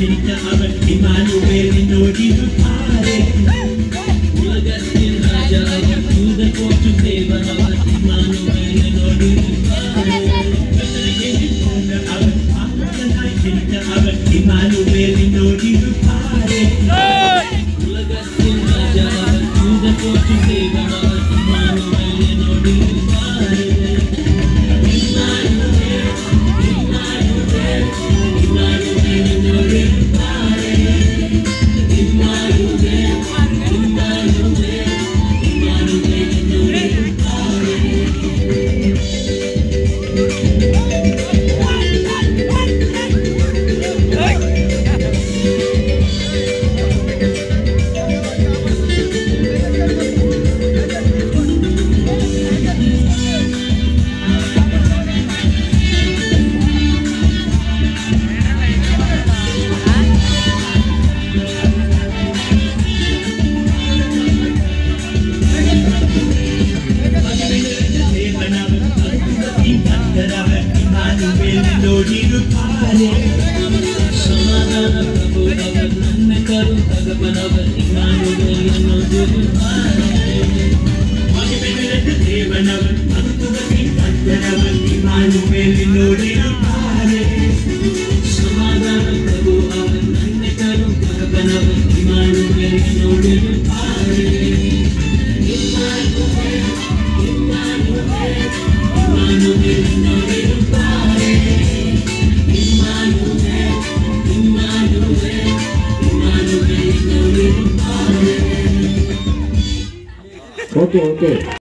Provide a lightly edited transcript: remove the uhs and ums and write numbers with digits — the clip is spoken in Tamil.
ஜனித்த அவன் இமானுவேலின் நோடிருப்பாரே உலகத்தின் ராஜா அவர் தூதர் போற்றும் தேவன் அவர் இமானுவேலின் நோடிருப்பாரே அவன் பாவனாய் ஜனித்த அவன் இமானுவேலின் நோடிருப்பாரே உலகத்தின் ராஜா அவர் தூதர் போற்றும் தேவன் அவர் இமானுவேலின் நோடிருப்பாரே Samana Prabhu Avar Nanna Karu Bhagavan Avar Imanuvel Nodurupare Magibenurathu Devan Avar Bhaktuvatin Bhaddar Avar Imanuvel Nodurupare Samana Prabhu Avar Nanna Karu Bhagavan Avar Imanuvel Nodurupare Imanuvel Nodurupare Okay.